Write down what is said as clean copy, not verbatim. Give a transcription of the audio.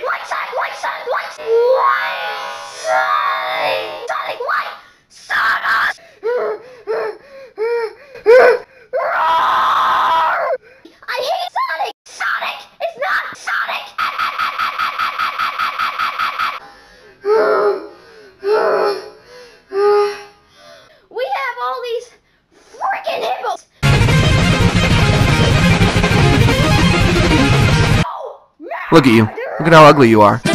Sonic, what? Sonic! I hate Sonic! Sonic is not Sonic! We have all these freaking hippos! Look at you. Look at how ugly you are.